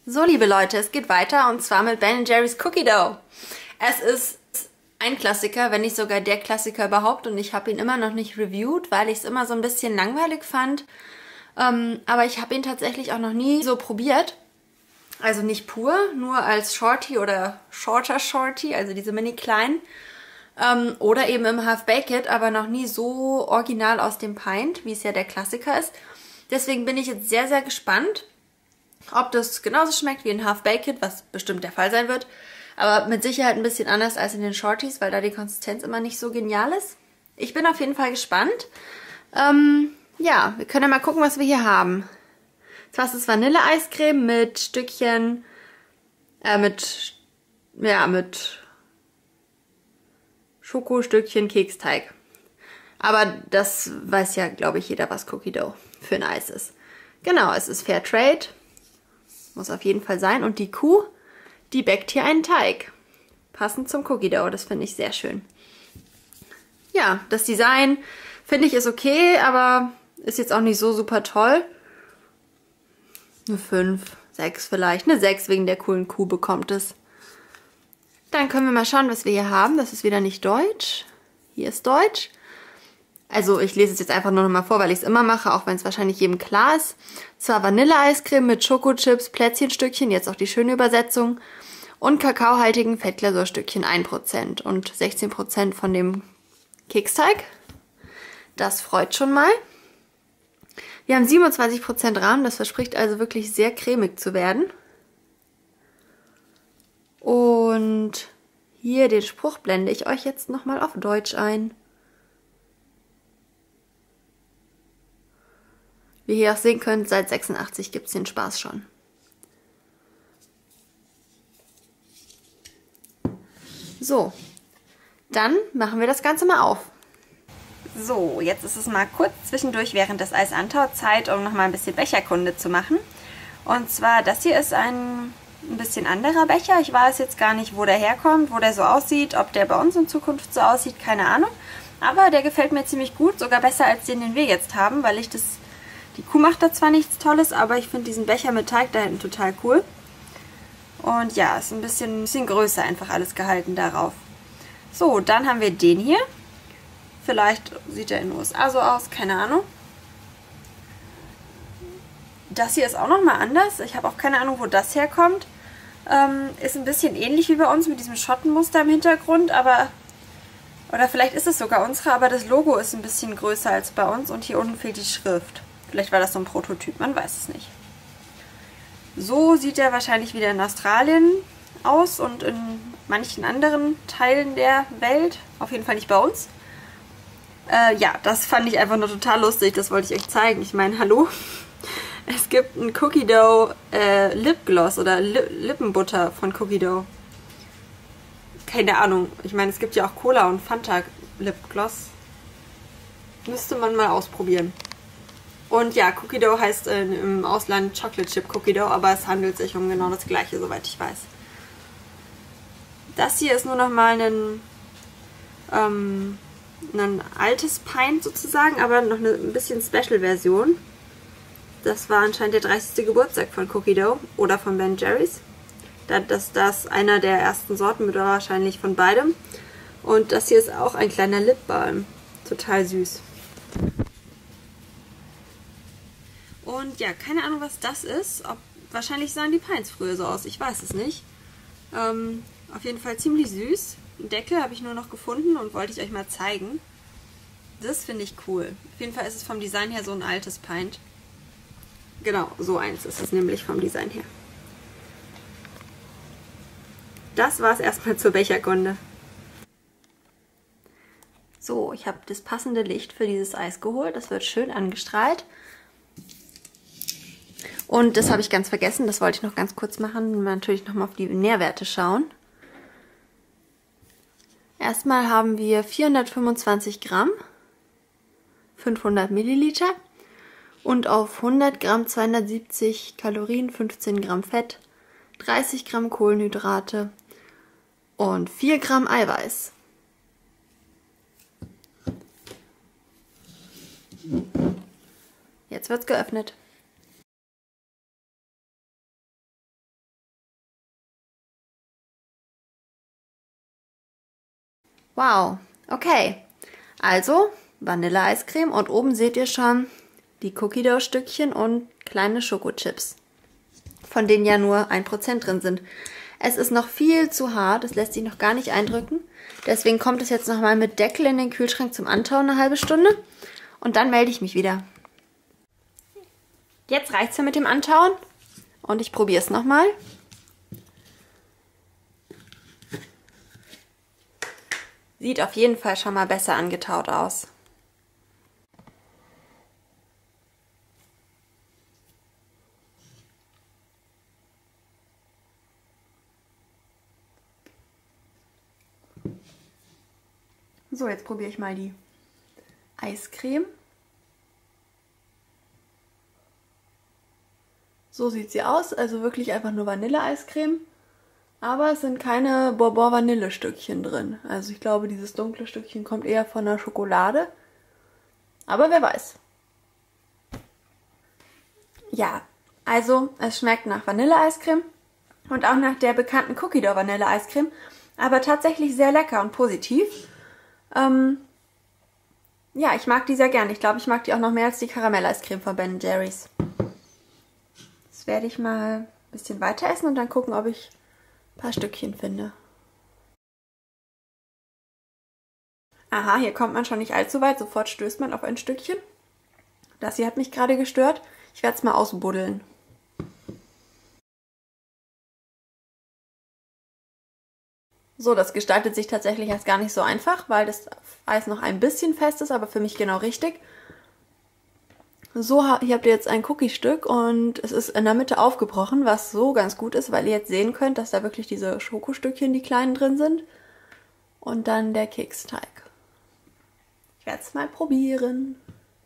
So, liebe Leute, es geht weiter und zwar mit Ben Jerry's Cookie Dough. Es ist ein Klassiker, wenn nicht sogar der Klassiker überhaupt und ich habe ihn immer noch nicht reviewed, weil ich es immer so ein bisschen langweilig fand. Aber ich habe ihn tatsächlich auch noch nie so probiert. Also nicht pur, nur als Shorty oder Shorter Shorty, also diese mini kleinen. Oder eben im Half-Baked, aber noch nie so original aus dem Pint, wie es ja der Klassiker ist. Deswegen bin ich jetzt sehr, sehr gespannt, ob das genauso schmeckt wie ein Half-Baked, was bestimmt der Fall sein wird. Aber mit Sicherheit ein bisschen anders als in den Shorties, weil da die Konsistenz immer nicht so genial ist. Ich bin auf jeden Fall gespannt. Ja, wir können ja mal gucken, was wir hier haben. Zwar ist es Vanilleeiscreme mit Stückchen, mit Schokostückchen Keksteig. Aber das weiß ja, glaube ich, jeder, was Cookie Dough für ein Eis ist. Genau, es ist Fair Trade. Muss auf jeden Fall sein. Und die Kuh, die backt hier einen Teig. Passend zum Cookie Dough, das finde ich sehr schön. Ja, das Design finde ich ist okay, aber ist jetzt auch nicht so super toll. Eine 5, 6 vielleicht. Eine 6 wegen der coolen Kuh bekommt es. Dann können wir mal schauen, was wir hier haben. Das ist wieder nicht deutsch. Hier ist deutsch. Also ich lese es jetzt einfach nur noch mal vor, weil ich es immer mache, auch wenn es wahrscheinlich jedem klar ist. Zwar Vanilleeiscreme mit Schokochips, Plätzchenstückchen, jetzt auch die schöne Übersetzung, und kakaohaltigen Fettglasurstückchen 1% und 16% von dem Keksteig. Das freut schon mal. Wir haben 27% Rahmen, das verspricht also wirklich sehr cremig zu werden. Und hier den Spruch blende ich euch jetzt nochmal auf Deutsch ein. Wie ihr hier auch sehen könnt, seit 86 gibt es den Spaß schon. So, dann machen wir das Ganze mal auf. So, jetzt ist es mal kurz zwischendurch während des Eis antaut Zeit, um nochmal ein bisschen Becherkunde zu machen. Und zwar, das hier ist ein bisschen anderer Becher. Ich weiß jetzt gar nicht, wo der herkommt, wo der so aussieht, ob der bei uns in Zukunft so aussieht, keine Ahnung. Aber der gefällt mir ziemlich gut, sogar besser als den wir jetzt haben, weil ich das... Die Kuh macht da zwar nichts Tolles, aber ich finde diesen Becher mit Teig da hinten total cool. Und ja, ist ein bisschen größer einfach alles gehalten darauf. So, dann haben wir den hier. Vielleicht sieht er in den USA so aus, keine Ahnung. Das hier ist auch nochmal anders. Ich habe auch keine Ahnung, wo das herkommt. Ist ein bisschen ähnlich wie bei uns mit diesem Schottenmuster im Hintergrund, aber... Oder vielleicht ist es sogar unsere, aber das Logo ist ein bisschen größer als bei uns und hier unten fehlt die Schrift. Vielleicht war das so ein Prototyp, man weiß es nicht. So sieht er wahrscheinlich wieder in Australien aus und in manchen anderen Teilen der Welt. Auf jeden Fall nicht bei uns. Ja, das fand ich einfach nur total lustig, das wollte ich euch zeigen. Ich meine, hallo? Es gibt ein Cookie Dough Lipgloss oder Lippenbutter von Cookie Dough. Keine Ahnung. Ich meine, es gibt ja auch Cola und Fanta Lipgloss. Müsste man mal ausprobieren. Und ja, Cookie Dough heißt im Ausland Chocolate Chip Cookie Dough, aber es handelt sich um genau das gleiche, soweit ich weiß. Das hier ist nur nochmal ein altes Pint sozusagen, aber noch eine ein bisschen Special-Version. Das war anscheinend der 30. Geburtstag von Cookie Dough oder von Ben Jerry's. Das ist einer der ersten Sorten mit wahrscheinlich von beidem. Und das hier ist auch ein kleiner Lip Balm. Total süß. Und ja, keine Ahnung, was das ist. Wahrscheinlich sahen die Pints früher so aus. Ich weiß es nicht. Auf jeden Fall ziemlich süß. Den Deckel habe ich nur noch gefunden und wollte ich euch mal zeigen. Das finde ich cool. Auf jeden Fall ist es vom Design her so ein altes Pint. Genau, so eins ist es nämlich vom Design her. Das war es erstmal zur Becherkunde. So, ich habe das passende Licht für dieses Eis geholt. Das wird schön angestrahlt. Und das habe ich ganz vergessen, das wollte ich noch ganz kurz machen, natürlich nochmal auf die Nährwerte schauen. Erstmal haben wir 425 Gramm, 500 Milliliter und auf 100 Gramm 270 Kalorien, 15 Gramm Fett, 30 Gramm Kohlenhydrate und 4 Gramm Eiweiß. Jetzt wird's geöffnet. Wow, okay. Also Vanilleeiscreme und oben seht ihr schon die Cookie Dough Stückchen und kleine Schokochips, von denen ja nur 1% drin sind. Es ist noch viel zu hart, es lässt sich noch gar nicht eindrücken. Deswegen kommt es jetzt nochmal mit Deckel in den Kühlschrank zum Antauen eine halbe Stunde. Und dann melde ich mich wieder. Jetzt reicht es ja mit dem Antauen. Und ich probiere es nochmal. Sieht auf jeden Fall schon mal besser angetaut aus. So, jetzt probiere ich mal die Eiscreme. So sieht sie aus, also wirklich einfach nur Vanilleeiscreme. Aber es sind keine Bourbon-Vanille-Stückchen drin. Also ich glaube, dieses dunkle Stückchen kommt eher von der Schokolade. Aber wer weiß. Ja, also es schmeckt nach Vanilleeiscreme und auch nach der bekannten Cookie Dough Vanilleeiscreme. Aber tatsächlich sehr lecker und positiv. Ja, ich mag die sehr gern. Ich glaube, ich mag die auch noch mehr als die Karamelleiscreme von Ben & Jerry's. Jetzt werde ich mal ein bisschen weiter essen und dann gucken, ob ich ein paar Stückchen finde. Aha, hier kommt man schon nicht allzu weit. Sofort stößt man auf ein Stückchen. Das hier hat mich gerade gestört. Ich werde es mal ausbuddeln. So, das gestaltet sich tatsächlich als gar nicht so einfach, weil das Eis noch ein bisschen fest ist, aber für mich genau richtig. So, hier habt ihr jetzt ein Cookie-Stück und es ist in der Mitte aufgebrochen, was so ganz gut ist, weil ihr jetzt sehen könnt, dass da wirklich diese Schokostückchen, die kleinen, drin sind. Und dann der Keksteig. Ich werde es mal probieren.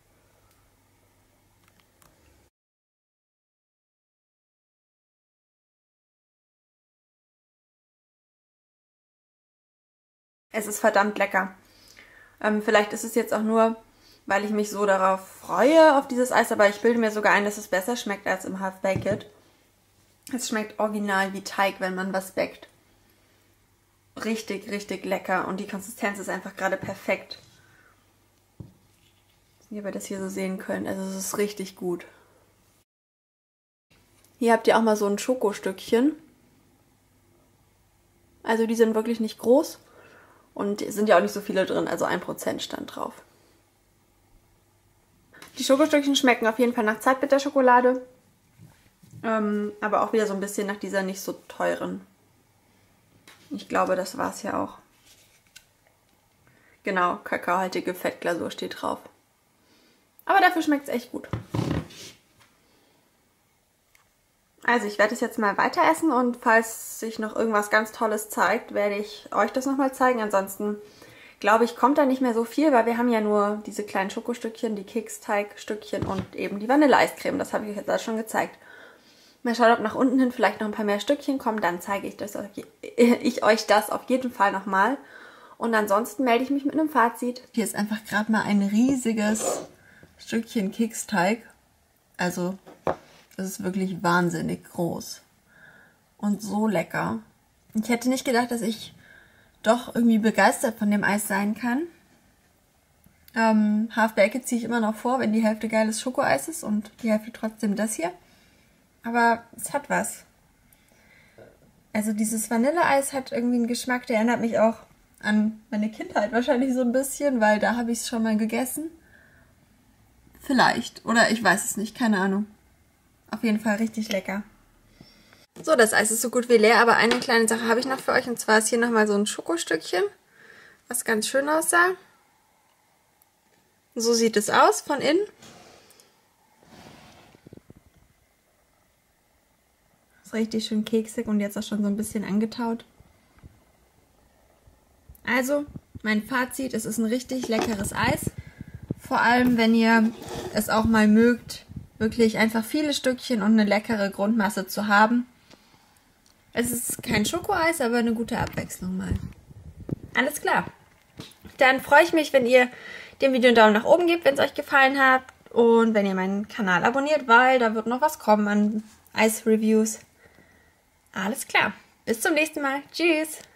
Es ist verdammt lecker. Vielleicht ist es jetzt auch nur, weil ich mich so darauf freue, auf dieses Eis, aber ich bilde mir sogar ein, dass es besser schmeckt als im Half-Baked. Es schmeckt original wie Teig, wenn man was backt. Richtig, richtig lecker und die Konsistenz ist einfach gerade perfekt. Wie ihr das hier so sehen könnt, also es ist richtig gut. Hier habt ihr auch mal so ein Schokostückchen. Also die sind wirklich nicht groß. Und sind ja auch nicht so viele drin, also 1% stand drauf. Die Schokostückchen schmecken auf jeden Fall nach Zartbitterschokolade. Aber auch wieder so ein bisschen nach dieser nicht so teuren. Ich glaube, das war es ja auch. Genau, kakaohaltige Fettglasur steht drauf. Aber dafür schmeckt es echt gut. Also ich werde es jetzt mal weiter essen und falls sich noch irgendwas ganz Tolles zeigt, werde ich euch das nochmal zeigen. Ansonsten glaube ich, kommt da nicht mehr so viel, weil wir haben ja nur diese kleinen Schokostückchen, die Keksteigstückchen und eben die Vanilleeiscreme. Das habe ich euch jetzt schon gezeigt. Mal schauen, ob nach unten hin vielleicht noch ein paar mehr Stückchen kommen. Dann zeige ich euch das auf jeden Fall nochmal. Und ansonsten melde ich mich mit einem Fazit. Hier ist einfach gerade mal ein riesiges Stückchen Keksteig. Also das ist wirklich wahnsinnig groß und so lecker. Ich hätte nicht gedacht, dass ich doch irgendwie begeistert von dem Eis sein kann. Half-Baked ziehe ich immer noch vor, wenn die Hälfte geiles Schokoeis ist und die Hälfte trotzdem das hier. Aber es hat was. Also dieses Vanilleeis hat irgendwie einen Geschmack, der erinnert mich auch an meine Kindheit wahrscheinlich so ein bisschen, weil da habe ich es schon mal gegessen. Vielleicht. Oder ich weiß es nicht, keine Ahnung. Auf jeden Fall richtig lecker. So, das Eis ist so gut wie leer, aber eine kleine Sache habe ich noch für euch. Und zwar ist hier nochmal so ein Schokostückchen, was ganz schön aussah. So sieht es aus von innen. Ist richtig schön keksig und jetzt auch schon so ein bisschen angetaut. Also, mein Fazit, es ist ein richtig leckeres Eis. Vor allem, wenn ihr es auch mal mögt, wirklich einfach viele Stückchen und eine leckere Grundmasse zu haben. Es ist kein Schokoeis, aber eine gute Abwechslung mal. Alles klar. Dann freue ich mich, wenn ihr dem Video einen Daumen nach oben gebt, wenn es euch gefallen hat. Und wenn ihr meinen Kanal abonniert, weil da wird noch was kommen an Eis-Reviews. Alles klar. Bis zum nächsten Mal. Tschüss.